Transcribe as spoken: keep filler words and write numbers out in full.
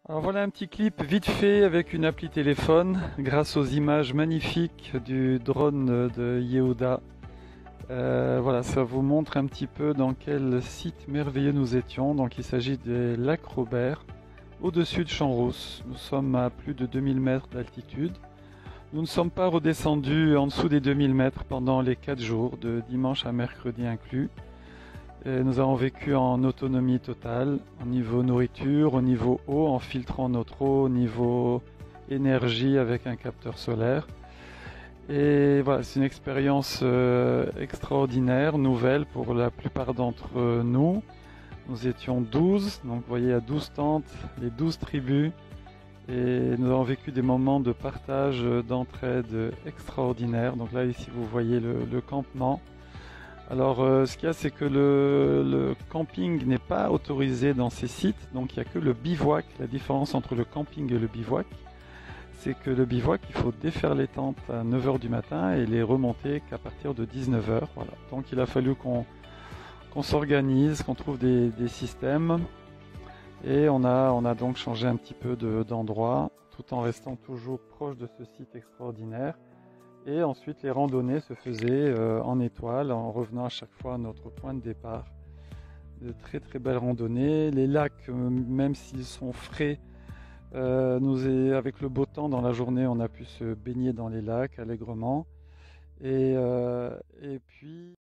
Alors voilà un petit clip vite fait avec une appli téléphone grâce aux images magnifiques du drone de Yehuda. Euh, voilà, ça vous montre un petit peu dans quel site merveilleux nous étions. Donc il s'agit des lacs Robert, au-dessus de Champs-Rousse. Nous sommes à plus de deux mille mètres d'altitude. Nous ne sommes pas redescendus en dessous des deux mille mètres pendant les quatre jours, de dimanche à mercredi inclus. Et nous avons vécu en autonomie totale, au niveau nourriture, au niveau eau, en filtrant notre eau, au niveau énergie avec un capteur solaire. Et voilà, c'est une expérience euh, extraordinaire, nouvelle pour la plupart d'entre nous. Nous étions douze, donc vous voyez à douze tentes, les douze tribus. Et nous avons vécu des moments de partage, d'entraide extraordinaires. Donc là, ici, vous voyez le, le campement. Alors, euh, ce qu'il y a, c'est que le, le camping n'est pas autorisé dans ces sites, donc il n'y a que le bivouac. La différence entre le camping et le bivouac, c'est que le bivouac, il faut défaire les tentes à neuf heures du matin et les remonter qu'à partir de dix-neuf heures. Voilà. Donc, il a fallu qu'on qu'on s'organise, qu'on trouve des, des systèmes, et on a, on a donc changé un petit peu de- d'endroit, tout en restant toujours proche de ce site extraordinaire. Et ensuite, les randonnées se faisaient euh, en étoile, en revenant à chaque fois à notre point de départ. De très très belles randonnées. Les lacs, euh, même s'ils sont frais, euh, nous est- avec le beau temps dans la journée, on a pu se baigner dans les lacs allègrement. Et, euh, et puis